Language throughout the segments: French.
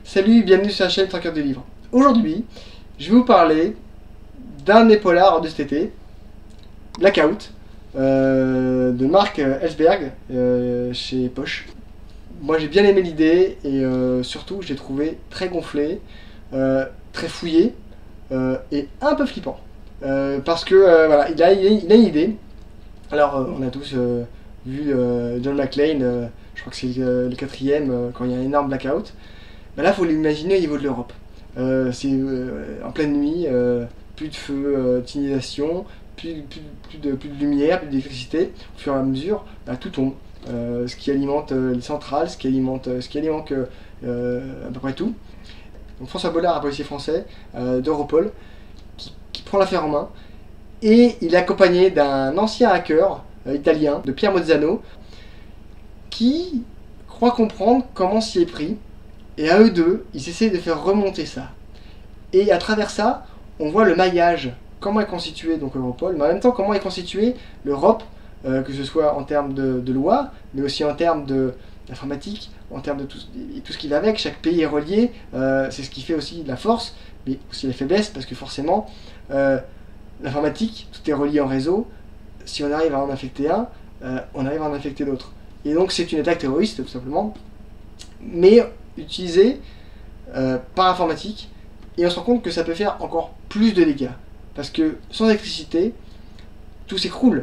Salut, bienvenue sur la chaîne Traqueur de livres. Aujourd'hui, je vais vous parler d'un de mes polars de cet été, Blackout, de Marc Ellsberg, chez Poche. Moi j'ai bien aimé l'idée et surtout je l'ai trouvé très gonflé, très fouillé et un peu flippant. Parce que voilà, il a une idée. Alors on a tous vu John McClane, je crois que c'est le quatrième, quand il y a un énorme blackout. Ben là, il faut l'imaginer au niveau de l'Europe. C'est en pleine nuit, plus de feu, d'ignition, plus de lumière, plus d'électricité. Au fur et à mesure, ben, tout tombe. Ce qui alimente les centrales, ce qui alimente à peu près tout. Donc François Bollard, un policier français d'Europol, qui prend l'affaire en main. Et il est accompagné d'un ancien hacker italien, de Pierre Mozzano, qui croit comprendre comment s'y est pris. Et à eux deux, ils essaient de faire remonter ça. Et à travers ça, on voit le maillage, comment est constitué donc Europol, mais en même temps comment est constituée l'Europe, que ce soit en termes de loi, mais aussi en termes d'informatique, en termes de tout ce qui va avec. Chaque pays est relié, c'est ce qui fait aussi la force, mais aussi la faiblesse, parce que forcément, l'informatique, tout est relié en réseau. Si on arrive à en infecter un, on arrive à en infecter d'autres. Et donc c'est une attaque terroriste, tout simplement. Mais utilisé par informatique, et on se rend compte que ça peut faire encore plus de dégâts, parce que sans électricité tout s'écroule.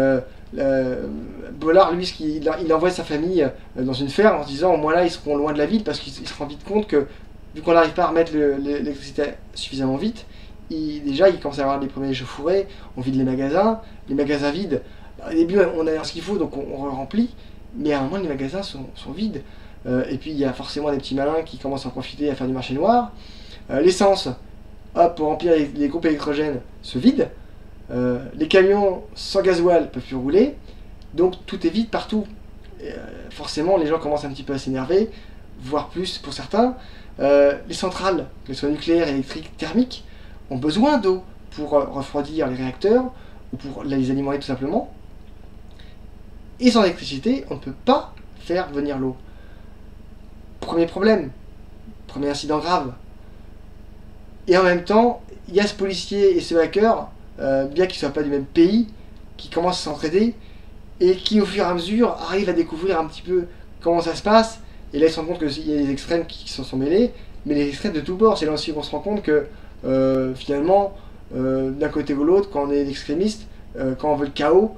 Bollard, lui, il envoie sa famille dans une ferme en se disant au moins là ils seront loin de la ville, parce qu'il se rend vite compte que vu qu'on n'arrive pas à remettre l'électricité suffisamment vite, déjà il commence à avoir les premiers échauffourées, on vide les magasins vides. Au début on a ce qu'il faut, donc on remplit, mais à un moment les magasins sont vides. Et puis il y a forcément des petits malins qui commencent à en profiter, à faire du marché noir. L'essence, hop, pour remplir les groupes électrogènes, se vide. Les camions sans gasoil peuvent plus rouler. Donc tout est vide partout. Forcément, les gens commencent un petit peu à s'énerver, voire plus pour certains. Les centrales, qu'elles soient nucléaires, électriques, thermiques, ont besoin d'eau pour refroidir les réacteurs ou pour les alimenter tout simplement. Et sans électricité, on ne peut pas faire venir l'eau. Premier problème, premier incident grave. Et en même temps, il y a ce policier et ce hacker, bien qu'ils ne soient pas du même pays, qui commencent à s'entraider et qui au fur et à mesure arrivent à découvrir un petit peu comment ça se passe. Et là ils se rendent compte qu'il y a des extrêmes qui s'en sont mêlés, mais les extrêmes de tous bords. C'est là aussi qu'on se rend compte que finalement, d'un côté ou l'autre, quand on est extrémiste, quand on veut le chaos,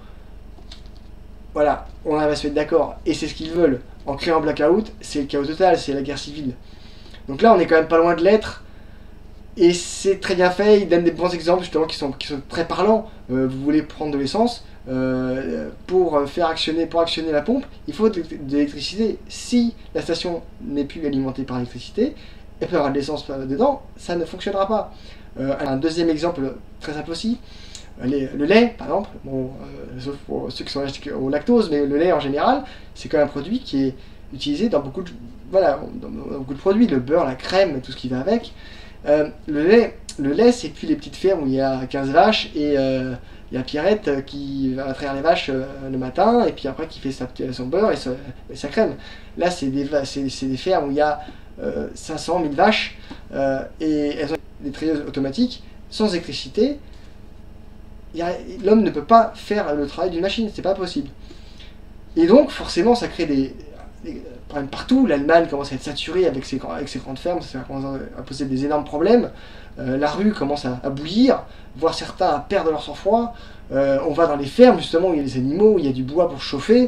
voilà, on arrive à se mettre d'accord. Et c'est ce qu'ils veulent. En créant un blackout, c'est le chaos total, c'est la guerre civile. Donc là, on est quand même pas loin de l'être. Et c'est très bien fait, il donne des bons exemples justement qui sont très parlants. Vous voulez prendre de l'essence, pour actionner la pompe, il faut de l'électricité. Si la station n'est plus alimentée par l'électricité, et peut y avoir de l'essence dedans, ça ne fonctionnera pas. Un deuxième exemple très simple aussi, le lait par exemple, bon, sauf pour ceux qui sont allergiques au lactose, mais le lait en général, c'est quand même un produit qui est utilisé dans beaucoup de produits, le beurre, la crème, tout ce qui va avec. Le lait, c'est puis les petites fermes où il y a 15 vaches et il y a Pierrette qui va traire les vaches le matin et puis après qui fait son beurre et sa crème. Là, c'est des fermes où il y a 500 000 vaches et elles ont des trieuses automatiques sans électricité. L'homme ne peut pas faire le travail d'une machine, c'est pas possible. Et donc, forcément, ça crée des problèmes partout. L'Allemagne commence à être saturée avec ses grandes fermes, ça commence à poser des énormes problèmes. La rue commence à bouillir, voire certains à perdre leur sang-froid. On va dans les fermes, justement, où il y a des animaux, où il y a du bois pour chauffer.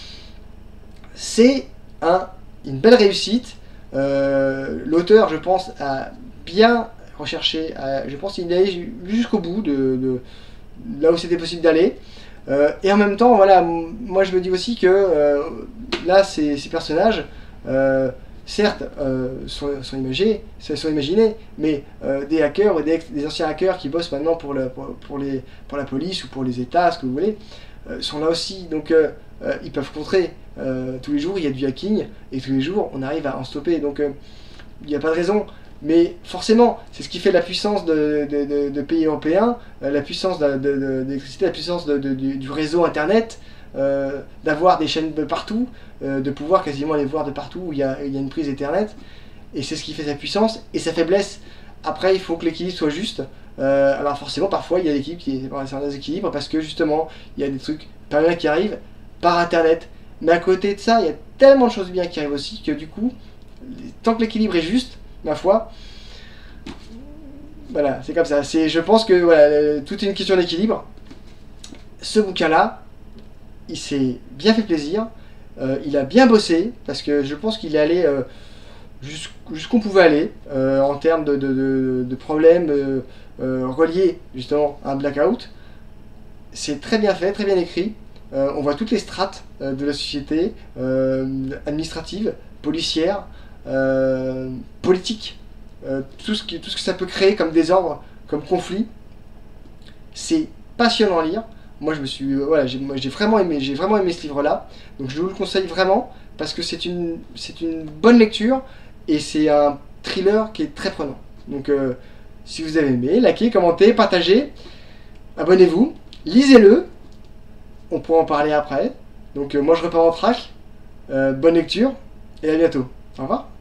C'est une belle réussite. L'auteur, je pense, a bien recherché, je pense qu'il est allé jusqu'au bout de là où c'était possible d'aller. Et en même temps, voilà, moi je me dis aussi que là, ces personnages, certes, sont imaginés, mais des hackers ou des anciens hackers qui bossent maintenant pour la police ou pour les États, ce que vous voulez, sont là aussi. Donc ils peuvent contrer. Tous les jours, il y a du hacking, et tous les jours, on arrive à en stopper. Donc il n'y a pas de raison. Mais forcément, c'est ce qui fait la puissance de pays européens, la puissance de l'électricité, la puissance du réseau internet, d'avoir des chaînes de partout, de pouvoir quasiment les voir de partout où il y a une prise Ethernet. et c'est ce qui fait sa puissance et sa faiblesse. Après, il faut que l'équilibre soit juste. Alors forcément, parfois, il y a l'équipe qui est un déséquilibre parce que justement, il y a des trucs pas bien qui arrivent par Internet. Mais à côté de ça, il y a tellement de choses bien qui arrivent aussi que du coup, tant que l'équilibre est juste, ma foi, voilà, c'est comme ça. Je pense que voilà, tout est une question d'équilibre. Ce bouquin-là, il s'est bien fait plaisir. Il a bien bossé parce que je pense qu'il est allé jusqu'où on pouvait aller en termes de problèmes reliés justement à un blackout. C'est très bien fait, très bien écrit. On voit toutes les strates de la société, administrative, policière, politique, tout ce que ça peut créer comme désordre, comme conflit. C'est passionnant à lire. Moi, voilà, j'ai vraiment aimé ce livre-là. Donc, je vous le conseille vraiment parce que c'est une bonne lecture et c'est un thriller qui est très prenant. Donc, si vous avez aimé, likez, commentez, partagez, abonnez-vous, lisez-le. On pourra en parler après. Donc, moi, je repars en track. Bonne lecture et à bientôt. Au revoir.